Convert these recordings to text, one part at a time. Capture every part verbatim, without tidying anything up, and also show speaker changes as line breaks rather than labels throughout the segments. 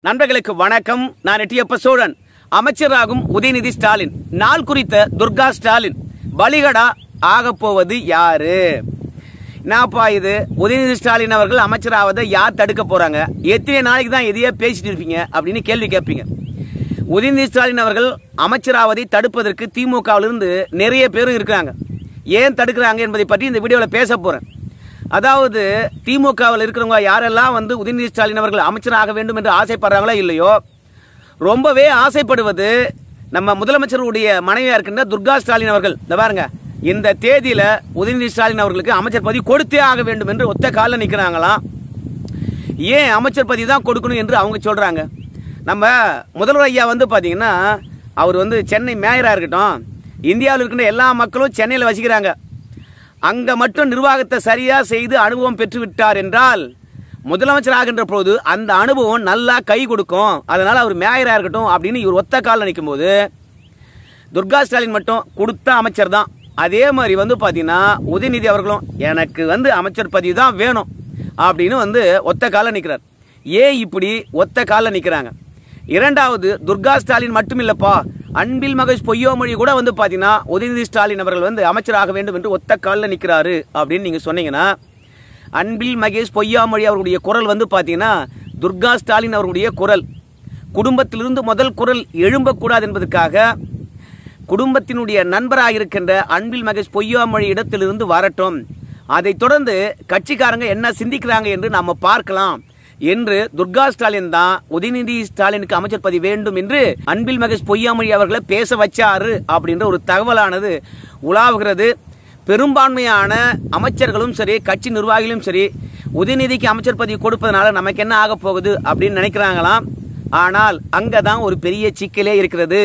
நண்பர்களுக்கு வணக்கம். நான் எட்டியப்ப சோழன். அமைச்சராகும் உதயநிதி ஸ்டாலின் நாள் குறித்த துர்கா ஸ்டாலின் பலிகடா ஆகப்போவது யாரு? என்னப்பா இது? உதயநிதி ஸ்டாலின் அவர்கள் அமைச்சராவதை யார் தடுக்க போறாங்க? எத்தனை நாளைக்கு தான் எதையே பேசிட்டு இருப்பீங்க அப்படின்னு கேள்வி கேட்பீங்க. உதயநிதி ஸ்டாலின் அவர்கள் அமைச்சராவதை தடுப்பதற்கு திமுகவிலிருந்து நிறைய பேரும் இருக்கிறாங்க. ஏன் தடுக்கிறாங்க என்பதை பற்றி இந்த வீடியோவில் பேச போறேன். அதாவது திமுகவில் இருக்கிறவங்க யாரெல்லாம் வந்து உதயநிதி ஸ்டாலின் அவர்கள் அமைச்சராக வேண்டும் என்று ஆசைப்படுறாங்களோ இல்லையோ, ரொம்பவே ஆசைப்படுவது நம்ம முதலமைச்சருடைய மனைவியா இருக்கின்ற துர்கா ஸ்டாலின் அவர்கள். இந்த பாருங்க, இந்த தேதியில உதயநிதி ஸ்டாலின் அவர்களுக்கு அமைச்சர் பதவி கொடுத்தே ஆக வேண்டும் என்று ஒத்த காலில் நிற்கிறாங்களாம். ஏன் அமைச்சர் பதவி தான் கொடுக்கணும் என்று அவங்க சொல்றாங்க. நம்ம முதல்வர் ஐயா வந்து பாத்தீங்கன்னா, அவர் வந்து சென்னை மேயரா இருக்கட்டும், இந்தியாவில் இருக்கின்ற எல்லா மக்களும் சென்னையில் வசிக்கிறாங்க. அங்க மட்டும் நிர்வாகத்தை சரியா செய்து அனுபவம் பெற்று விட்டார் என்றால் முதலமைச்சர் ஆகின்ற போது அந்த அனுபவம் நல்லா கை கொடுக்கும். அதனால அவர் மேயரா இருக்கட்டும் அப்படின்னு இவர் ஒத்த காலில் நிற்கும் போது, துர்கா ஸ்டாலின் மட்டும் கொடுத்த அமைச்சர் தான். அதே மாதிரி வந்து பாத்தீங்கன்னா உதயநிதி அவர்களும் எனக்கு வந்து அமைச்சர் பதவி தான் வேணும் அப்படின்னு வந்து ஒத்த காலில் நிற்கிறார். ஏன் இப்படி ஒத்த காலில் நிற்கிறாங்க? இரண்டாவது, துர்கா ஸ்டாலின் மட்டும் இல்லப்பா, அன்பில் மகேஷ் பொய்யோமொழி கூட வந்து பாத்தீங்கன்னா உதயநிதி ஸ்டாலின் அவர்கள் வந்து அமைச்சராக வேண்டும் என்று ஒத்த காலில் நிற்கிறாரு அப்படின்னு நீங்க சொன்னீங்கன்னா, அன்பில் மகேஷ் பொய்யாமொழி அவருடைய குரல் வந்து பாத்தீங்கன்னா துர்கா ஸ்டாலின் அவருடைய குரல். குடும்பத்திலிருந்து முதல் குரல் எழும்பக்கூடாது என்பதற்காக குடும்பத்தினுடைய நண்பராக இருக்கின்ற அன்பில் மகேஷ் பொய்யாமொழி இடத்திலிருந்து வரட்டும், அதை தொடர்ந்து கட்சிக்காரங்க என்ன சிந்திக்கிறாங்க என்று நாம பார்க்கலாம் என்று துர்கா ஸ்டாலின் தான் உதயநிதி ஸ்டாலினுக்கு அமைச்சர் பதவி வேண்டும் என்று அன்பில் மகேஷ் பொய்யாமொழி அவர்களை பேச வச்சாரு அப்படின்ற ஒரு தகவலானது உலாவுகிறது. பெரும்பான்மையான அமைச்சர்களும் சரி, கட்சி நிர்வாகிகளும் சரி, உதயநிதிக்கு அமைச்சர் பதவி கொடுப்பதனால நமக்கு என்ன ஆக போகுது அப்படின்னு நினைக்கிறாங்களாம். ஆனால் அங்கதான் ஒரு பெரிய சிக்கலே இருக்கிறது.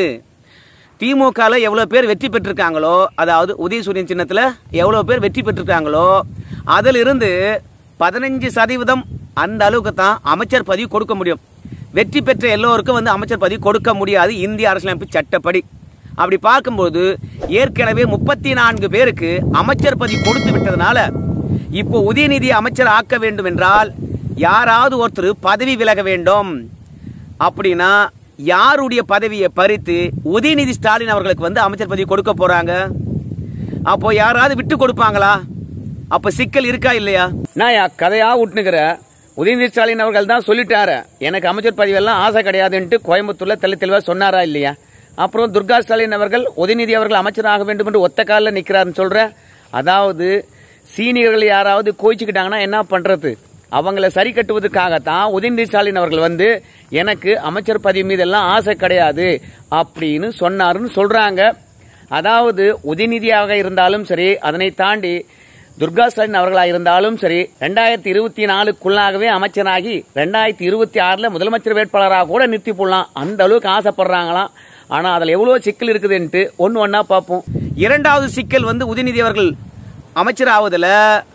திமுகல எவ்வளவு பேர் வெற்றி பெற்றிருக்காங்களோ, அதாவது உதயசூரியன் சின்னத்துல எவ்வளவு பேர் வெற்றி பெற்றிருக்காங்களோ, அதிலிருந்து பதினஞ்சு சதவீதம் அந்த அளவுக்கு தான் அமைச்சர் பதவி கொடுக்க முடியும். வெற்றி பெற்ற எல்லோருக்கும் வந்து அமைச்சர் பதவி கொடுக்க முடியாது இந்திய அரசியலமைப்பு சட்டப்படி. அப்படி பார்க்கும்போது ஏற்கனவே முப்பத்தி நான்கு பேருக்கு அமைச்சர் பதவி கொடுத்து விட்டதுனால இப்போ உதயநிதி அமைச்சர் ஆக்க வேண்டும் என்றால் யாராவது ஒருத்தர் பதவி விலக வேண்டும். அப்படின்னா யாருடைய பதவியை பறித்து உதயநிதி ஸ்டாலின் அவர்களுக்கு வந்து அமைச்சர் பதவி கொடுக்க போறாங்க? அப்போ யாராவது விட்டு கொடுப்பாங்களா? அப்ப சிக்கல் இருக்கா இல்லையா? நான் கதையா விட்டுனுக்கிற உதயநிதி ஸ்டாலின் அவர்கள் தான் சொல்லிட்டாரு, எனக்கு அமைச்சர் பதவி எல்லாம் ஆசை கிடையாதுன்ட்டு கோயம்புத்தூர்ல தெளி தெளிவா சொன்னாரா இல்லையா? அப்புறம் துர்கா ஸ்டாலின் அவர்கள் உதயநிதி அவர்கள் அமைச்சராக வேண்டும் என்று ஒத்த காலில் நிற்கிறாருன்னு சொல்ற. அதாவது சீனியர்கள் யாராவது கோயிச்சுக்கிட்டாங்கன்னா என்ன பண்றது? அவங்கள சரி கட்டுவதற்காகத்தான் உதயநிதி ஸ்டாலின் அவர்கள் வந்து எனக்கு அமைச்சர் பதவி மீதெல்லாம் ஆசை கிடையாது அப்படின்னு சொன்னாருன்னு சொல்றாங்க. அதாவது உதயநிதியாக இருந்தாலும் சரி, அதனை தாண்டி துர்கா ஸ்டாலின் அவர்களாக இருந்தாலும் சரி, ரெண்டாயிரத்தி இருபத்தி நாலுக்குள்ளாகவே அமைச்சராகி ரெண்டாயிரத்தி இருபத்தி ஆறுல முதலமைச்சர் வேட்பாளராக கூட நிறுத்தி போடலாம், அந்த அளவுக்கு ஆசைப்படுறாங்களாம். ஆனா அதுல எவ்வளவு சிக்கல் இருக்குதுன்ட்டு ஒன்னு ஒன்னா பார்ப்போம். இரண்டாவது சிக்கல் வந்து உதயநிதி அவர்கள் அமைச்சர் ஆவதுல,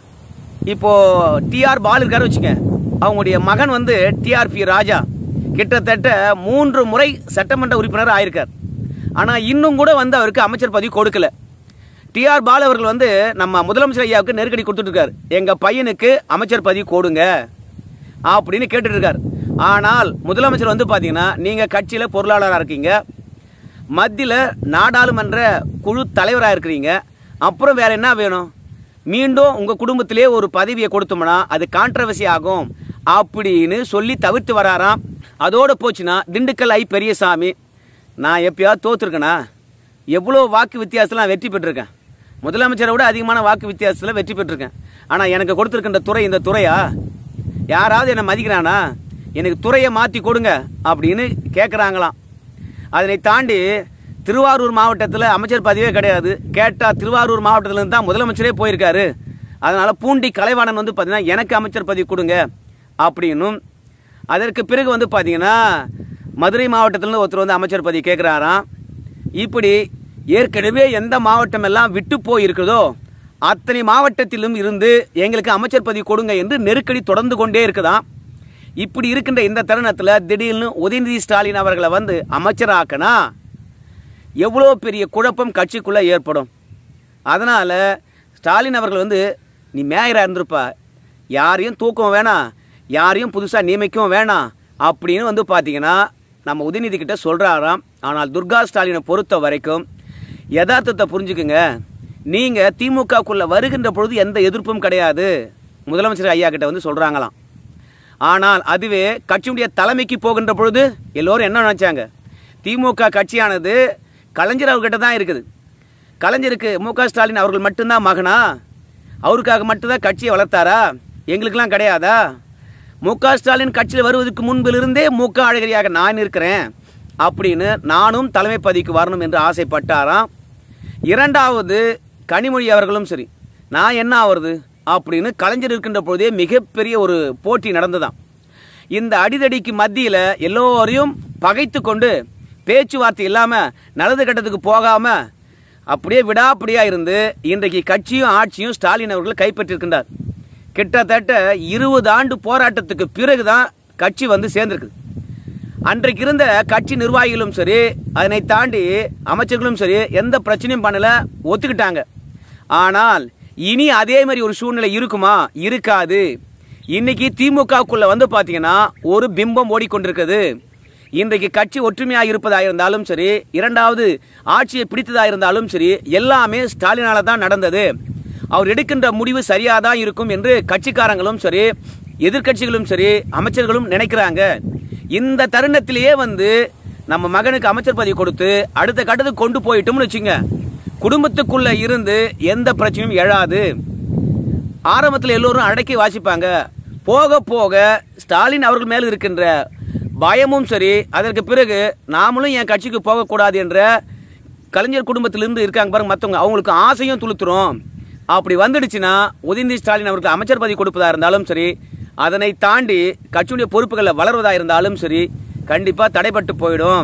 இப்போ டி ஆர் பாலு இருக்காரு வச்சுங்க, அவங்களுடைய மகன் வந்து டி ஆர் பி ராஜா கிட்டத்தட்ட மூன்று முறை சட்டமன்ற உறுப்பினர் ஆயிருக்கார். ஆனா இன்னும் கூட வந்து அவருக்கு அமைச்சர் பதவி கொடுக்கல. டி ஆர் பாலு அவர்கள் வந்து நம்ம முதலமைச்சர் ஐயாவுக்கு நெருக்கடி கொடுத்துட்டு இருக்காரு, எங்க பையனுக்கு அமைச்சர் பதவி கொடுங்க அப்படின்னு கேட்டுட்டு இருக்காரு. ஆனால் முதலமைச்சர் வந்து பாத்தீங்கன்னா, நீங்க கட்சியில பொருளாளராக இருக்கீங்க, மத்தியில நாடாளுமன்ற குழு தலைவராக இருக்கிறீங்க, அப்புறம் வேற என்ன வேணும்? மீண்டும் உங்க குடும்பத்திலே ஒரு பதவியை கொடுத்தோம்னா அது கான்ட்ரவர்சி ஆகும் அப்படின்னு சொல்லி தவிர்த்து வராராம். அதோட போச்சுன்னா திண்டுக்கல் ஐ பெரியசாமி, நான் எப்பயாவது தோத்துருக்கேனா? எவ்வளோ வாக்கு வித்தியாசத்தில் வெற்றி பெற்றிருக்கேன், முதலமைச்சரை விட அதிகமான வாக்கு வித்தியாசத்தில் வெற்றி பெற்றிருக்கேன். ஆனால் எனக்கு கொடுத்துருக்கின்ற துறை இந்த துறையா? யாராவது என்னை மதிக்கிறானா? எனக்கு துறையை மாற்றி கொடுங்க அப்படின்னு கேட்குறாங்களாம். அதனை தாண்டி திருவாரூர் மாவட்டத்தில் அமைச்சர் பதவியே கிடையாது. கேட்டால் திருவாரூர் மாவட்டத்திலேருந்து தான் முதலமைச்சரே போயிருக்காரு. அதனால பூண்டி கலைவாணன் வந்து பார்த்தீங்கன்னா எனக்கு அமைச்சர் பதவி கொடுங்க அப்படின்னும், அதற்கு பிறகு வந்து பார்த்தீங்கன்னா மதுரை மாவட்டத்திலேருந்து ஒருத்தர் வந்து அமைச்சர் பதவி கேட்குறாராம். இப்படி ஏற்கனவே எந்த மாவட்டம் எல்லாம் விட்டு போயிருக்கிறதோ அத்தனை மாவட்டத்திலும் இருந்து எங்களுக்கு அமைச்சர் பதவி கொடுங்க என்று நெருக்கடி தொடர்ந்து கொண்டே இருக்குதான். இப்படி இருக்கின்ற இந்த தருணத்தில் திடீர்னு உதயநிதி ஸ்டாலின் அவர்களை வந்து அமைச்சராக்கனா எவ்வளோ பெரிய குழப்பம் கட்சிக்குள்ள ஏற்படும். அதனால ஸ்டாலின் அவர்கள் வந்து, நீ மேயரா இருந்திருப்பா, யாரையும் தூக்கம் வேணாம், யாரையும் புதுசாக நியமிக்கவும் வேணாம், அப்படின்னு வந்து பார்த்தீங்கன்னா நம்ம உதயநிதி கிட்ட சொல்கிறாராம். ஆனால் துர்கா ஸ்டாலினை பொறுத்த வரைக்கும் யதார்த்தத்தை புரிஞ்சுக்குங்க. நீங்கள் திமுகக்குள்ளே வருகின்ற பொழுது எந்த எதிர்ப்பும் கிடையாது, முதலமைச்சர் ஐயா கிட்ட வந்து சொல்கிறாங்களாம். ஆனால் அதுவே கட்சியுடைய தலைமைக்கு போகின்ற பொழுது எல்லோரும் என்ன நினச்சாங்க, திமுக கட்சியானது கலைஞர் அவர்கிட்ட தான் இருக்குது, கலைஞருக்கு மு க ஸ்டாலின் அவர்கள் மட்டும்தான் மகனா, அவருக்காக மட்டும்தான் கட்சியை வளர்த்தாரா, எங்களுக்கெல்லாம் கிடையாதா, மு க ஸ்டாலின் கட்சியில் வருவதற்கு முன்பிலிருந்தே மு க அழகிரியாக நான் இருக்கிறேன் அப்படின்னு நானும் தலைமை பதவிக்கு வரணும் என்று ஆசைப்பட்டாராம். இரண்டாவது கனிமொழி அவர்களும் சரி, நான் என்ன ஆவறது அப்படின்னு கலைஞர் இருக்கின்ற பொழுதே மிகப்பெரிய ஒரு போட்டி நடந்ததாம். இந்த அடிதடிக்கு மத்தியில் எல்லோரையும் பகைத்து கொண்டு பேச்சுவார்த்தை இல்லாமல் நல்லது கட்டத்துக்கு போகாமல் அப்படியே விடாப்படியாக இருந்து இன்றைக்கு கட்சியும் ஆட்சியும் ஸ்டாலின் அவர்கள் கைப்பற்றிருக்கின்றார். கிட்டத்தட்ட இருபது ஆண்டு போராட்டத்துக்கு பிறகுதான் கட்சி வந்து சேர்ந்திருக்குது. அன்றைக்கு இருந்த கட்சி நிர்வாகிகளும் சரி, அதனை தாண்டி அமைச்சர்களும் சரி, எந்த பிரச்சனையும் பண்ணல, ஒத்துக்கிட்டாங்க. ஆனால் இனி அதே மாதிரி ஒரு சூழ்நிலை இருக்குமா? இருக்காது. இன்னைக்கு திமுகக்குள்ள வந்து பார்த்தீங்கன்னா ஒரு பிம்பம் ஓடிக்கொண்டிருக்குது. இன்றைக்கு கட்சி ஒற்றுமையாக இருப்பதாக இருந்தாலும் சரி, இரண்டாவது ஆட்சியை பிடித்ததாக இருந்தாலும் சரி, எல்லாமே ஸ்டாலினால தான் நடந்தது, அவர் எடுக்கின்ற முடிவு சரியாக தான் இருக்கும் என்று கட்சிக்காரங்களும் சரி, எதிர்கட்சிகளும் சரி, அமைச்சர்களும் நினைக்கிறாங்க. இந்த தருணத்திலேயே வந்து நம்ம மகனுக்கு அமைச்சர் பதவி கொடுத்து அடுத்த கட்டத்துக்கு கொண்டு போயிட்டோம்னு வச்சுங்க, குடும்பத்துக்குள்ள இருந்து எந்த பிரச்சனையும் எழாது. ஆரம்பத்தில் எல்லோரும் அடக்கி வாசிப்பாங்க. போக போக ஸ்டாலின் அவர்கள் மேல் இருக்கின்ற பயமும் சரி, அதற்கு பிறகு நாமளும் என் கட்சிக்கு போகக்கூடாது என்ற கலைஞர் குடும்பத்திலிருந்து இருக்காங்க பாருங்க மற்றவங்க, அவங்களுக்கு ஆசையும் துளுத்துரும். அப்படி வந்துடுச்சுன்னா உதயநிதி ஸ்டாலின் அவருக்கு அமைச்சர் பதவி கொடுப்பதாக இருந்தாலும் சரி, அதனை தாண்டி கட்சியுடைய பொறுப்புகளில் வளர்வதாக இருந்தாலும் சரி, கண்டிப்பாக தடைப்பட்டு போயிடும்.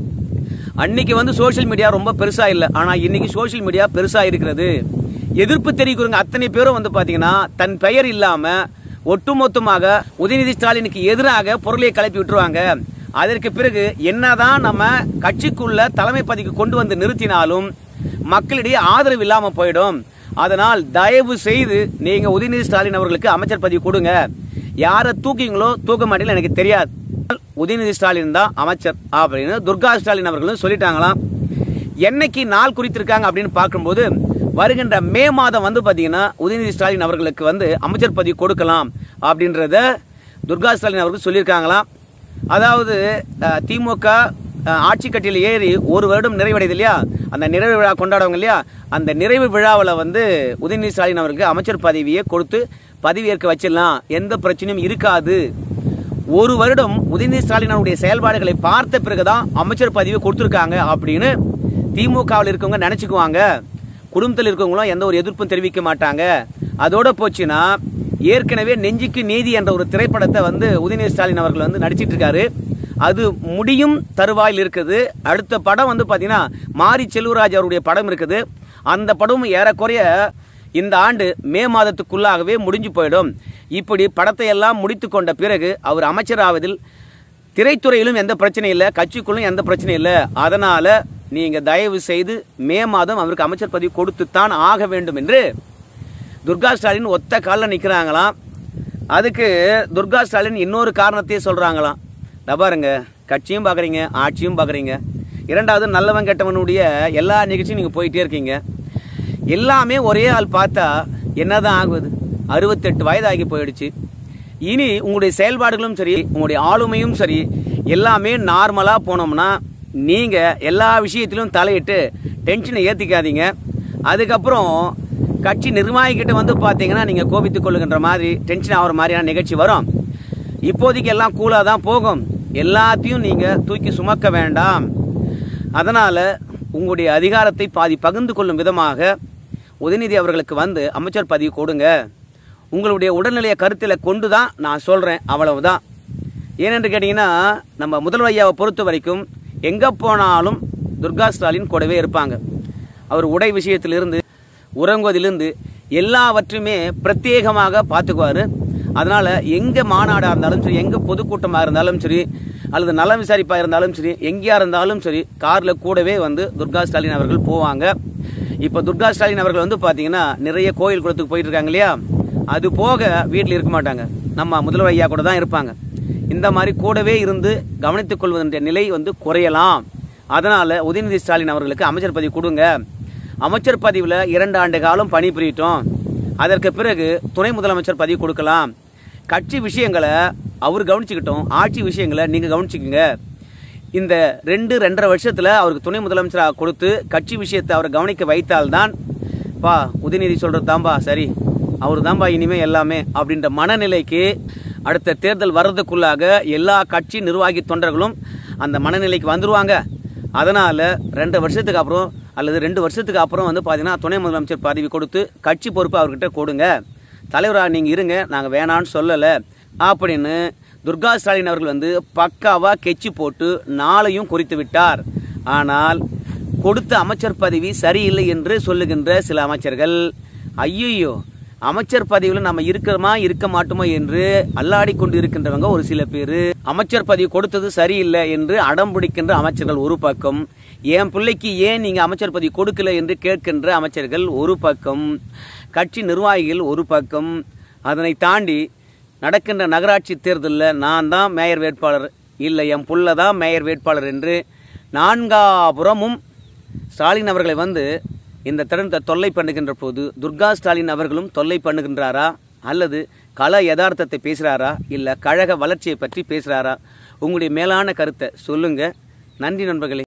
அன்னைக்கு வந்து சோசியல் மீடியா ரொம்ப பெருசாக இல்லை, ஆனால் இன்னைக்கு சோசியல் மீடியா பெருசாக இருக்கிறது. எதிர்ப்பு தெரிவிக்கிறவங்க அத்தனை பேரும் வந்து பார்த்தீங்கன்னா தன் பெயர் இல்லாமல் ஒட்டுமொத்தமாக உதயநிதி ஸ்டாலினுக்கு எதிராக பொருளை கிளப்பி விட்டுருவாங்க. அதற்கு பிறகு என்னதான் நம்ம கட்சிக்குள்ள தலைமை பதவிக்கு கொண்டு வந்து நிறுத்தினாலும் மக்களிடையே ஆதரவு இல்லாமல் போயிடும். அதனால் தயவு செய்து நீங்க உதயநிதி ஸ்டாலின் அவர்களுக்கு அமைச்சர் பதவி கொடுங்க. யாரை தூக்கிங்களோ தூக்க மாட்டீங்களோ எனக்கு தெரியாது, உதயநிதி ஸ்டாலின் தான் அமைச்சர் அப்படின்னு துர்கா ஸ்டாலின் அவர்களும் சொல்லிட்டாங்களாம். என்னைக்கு நாள் குறித்திருக்காங்க அப்படின்னு பார்க்கும்போது வருகின்ற மே மாதம் வந்து பார்த்தீங்கன்னா உதயநிதி ஸ்டாலின் அவர்களுக்கு வந்து அமைச்சர் பதவி கொடுக்கலாம் அப்படின்றத துர்கா ஸ்டாலின் அவர்கள் சொல்லியிருக்காங்களாம். அதாவது திமுக ஆட்சி கட்டியில் ஏறி ஒரு வருடம் நிறைவடைது இல்லையா, அந்த நிறைவு விழா கொண்டாடுவாங்க இல்லையா, அந்த நிறைவு விழாவில் வந்து உதயநிதி ஸ்டாலின் அவருக்கு அமைச்சர் பதவியை கொடுத்து பதவியேற்க வச்சிடலாம், எந்த பிரச்சனையும் இருக்காது. ஒரு வருடம் உதயநிதி ஸ்டாலின் அவருடைய செயல்பாடுகளை பார்த்த பிறகுதான் அமைச்சர் பதவியை கொடுத்துருக்காங்க அப்படின்னு திமுகவில் இருக்கவங்க நினைச்சுக்குவாங்க. குடும்பத்தில் இருக்கவங்களும் எந்த ஒரு எதிர்ப்பும் தெரிவிக்க மாட்டாங்க. அதோட போச்சுன்னா ஏற்கனவே நெஞ்சுக்கு நீதி என்ற ஒரு திரைப்படத்தை வந்து உதயநிதி ஸ்டாலின் அவர்கள் வந்து நடிச்சிட்டு இருக்காரு. அது முடியும் தருவாயில் இருக்குது. அடுத்த படம் வந்து பார்த்தீங்கன்னா மாரி செல்வராஜ் அவருடைய படம் இருக்குது. அந்த படமும் ஏறக்குறைய இந்த ஆண்டு மே மாதத்துக்குள்ளாகவே முடிஞ்சு போயிடும். இப்படி படத்தை எல்லாம் முடித்து கொண்ட பிறகு அவர் அமைச்சராவதில் திரைத்துறையிலும் எந்த பிரச்சனையும் இல்லை, கட்சிக்குள்ளும் எந்த பிரச்சனையும் இல்லை. அதனால நீங்க தயவு செய்து மே மாதம் அவருக்கு அமைச்சர் பதவி கொடுத்துத்தான் ஆக வேண்டும் என்று துர்கா ஸ்டாலின் ஒத்த காலில் நிற்கிறாங்களாம். அதுக்கு துர்கா ஸ்டாலின் இன்னொரு காரணத்தையே சொல்றாங்களாம். பாருங்க, கட்சியும் பார்க்குறீங்க, ஆட்சியும் பார்க்குறீங்க, இரண்டாவது நல்லவன் கெட்டவனுடைய எல்லா நிகழ்ச்சியும் நீங்கள் போயிட்டே இருக்கீங்க. எல்லாமே ஒரே ஆள் பார்த்தா என்னதான் ஆகுது? அறுபத்தெட்டு வயது ஆகி போயிடுச்சு. இனி உங்களுடைய செயல்பாடுகளும் சரி, உங்களுடைய ஆளுமையும் சரி, எல்லாமே நார்மலாக போனோம்னா நீங்கள் எல்லா விஷயத்திலும் தலையிட்டு டென்ஷனை ஏற்றிக்காதீங்க. அதுக்கப்புறம் கட்சி நிர்வாகிக்கிட்ட வந்து பார்த்தீங்கன்னா நீங்கள் கோபித்துக் கொள்ளுகின்ற மாதிரி டென்ஷன் ஆகிற மாதிரியான நிகழ்ச்சி வரும். இப்போதைக்கு எல்லாம் கூலாக தான் போகும். எல்லாத்தையும் நீங்கள் தூக்கி சுமக்க வேண்டாம். அதனால் உங்களுடைய அதிகாரத்தை பாதி பகிர்ந்து கொள்ளும் விதமாக உதயநிதி அவர்களுக்கு வந்து அமைச்சர் பதவி கொடுங்க. உங்களுடைய உடல்நிலையை கருத்தில் கொண்டு தான் நான் சொல்கிறேன், அவ்வளவுதான். ஏனென்று கேட்டிங்கன்னா நம்ம முதல்வர் ஐயாவை பொறுத்த வரைக்கும் எங்கே போனாலும் துர்கா ஸ்டாலின் கூடவே இருப்பாங்க. அவர் உடை விஷயத்திலிருந்து உறங்குவதிலிருந்து எல்லாவற்றையுமே பிரத்யேகமாக பார்த்துக்குவார். அதனால் எங்கே மாநாடாக இருந்தாலும் சரி, எங்கே பொதுக்கூட்டமாக இருந்தாலும் சரி, அல்லது நலம் விசாரிப்பாக இருந்தாலும் சரி, எங்கேயா இருந்தாலும் சரி, காரில் கூடவே வந்து துர்கா ஸ்டாலின் அவர்கள் போவாங்க. இப்போ துர்கா ஸ்டாலின் அவர்கள் வந்து பார்த்தீங்கன்னா நிறைய கோயில் குளத்துக்கு போயிட்டு இருக்காங்க இல்லையா, அது போக வீட்டில் இருக்க மாட்டாங்க, நம்ம முதல்வர் ஐயா கூட தான் இருப்பாங்க. இந்த மாதிரி கூடவே இருந்து கவனித்துக் கொள்வதென்ற நிலை வந்து குறையலாம். அதனால உதயநிதி ஸ்டாலின் அவர்களுக்கு அமைச்சர் பதவி கொடுங்க. அமைச்சர் பதவியில் இரண்டு ஆண்டு காலம் பணிபுரியட்டும். அதற்கு பிறகு துணை முதலமைச்சர் பதவி கொடுக்கலாம். கட்சி விஷயங்களை அவர் கவனிச்சுக்கிட்டோம், ஆட்சி விஷயங்களை நீங்கள் கவனிச்சுக்குங்க. இந்த ரெண்டு ரெண்டரை வருஷத்தில் அவருக்கு துணை முதலமைச்சராக கொடுத்து கட்சி விஷயத்தை அவரை கவனிக்க வைத்தால்தான் பா உதயநிதி சொல்கிறது தான்பா சரி, அவர் தான்பா இனிமேல் எல்லாமே அப்படின்ற மனநிலைக்கு அடுத்த தேர்தல் வர்றதுக்குள்ளாக எல்லா கட்சி நிர்வாகி தொண்டர்களும் அந்த மனநிலைக்கு வந்துடுவாங்க. அதனால் ரெண்டு வருஷத்துக்கு அப்புறம் அல்லது ரெண்டு வருஷத்துக்கு அப்புறம் வந்து பார்த்தீங்கன்னா துணை முதலமைச்சர் பதவி கொடுத்து கட்சி பொறுப்பு அவர்கிட்ட கொடுங்க. தலைவராக நீங்கள் இருங்க, நாங்கள் வேணான்னு சொல்லலை அப்படின்னு துர்கா ஸ்டாலின் அவர்கள் வந்து பக்காவாக கெச்சி போட்டு நாளையும் குறித்து விட்டார். ஆனால் கொடுத்த அமைச்சர் பதவி சரியில்லை என்று சொல்லுகின்ற சில அமைச்சர்கள், ஐயோ அமைச்சர் பதவியில் நம்ம இருக்கிறோமா இருக்க மாட்டோமா என்று அல்லாடி கொண்டு இருக்கின்றவங்க ஒரு சில பேர், அமைச்சர் பதவி கொடுத்தது சரியில்லை என்று அடம் பிடிக்கின்ற அமைச்சர்கள் ஒரு பக்கம், என் பிள்ளைக்கு ஏன் நீங்க அமைச்சர் பதவி கொடுக்கல என்று கேட்கின்ற அமைச்சர்கள் ஒரு பக்கம், கட்சி நிர்வாகிகள் ஒரு பக்கம். அதனை தாண்டி நடக்கின்ற நகராட்சி தேர்தலில் நான் தான் மேயர் வேட்பாளர், இல்லை என் புள்ள தான் மேயர் வேட்பாளர் என்று நான்காபுறமும் ஸ்டாலின் அவர்களை வந்து இந்த தருணத்தை தொல்லை பண்ணுகின்ற போது துர்கா ஸ்டாலின் அவர்களும் தொல்லை பண்ணுகின்றாரா அல்லது கள யதார்த்தத்தை பேசுகிறாரா இல்லை கழக வளர்ச்சியை பற்றி பேசுகிறாரா? உங்களுடைய மேலான கருத்தை சொல்லுங்க. நன்றி நண்பர்களே.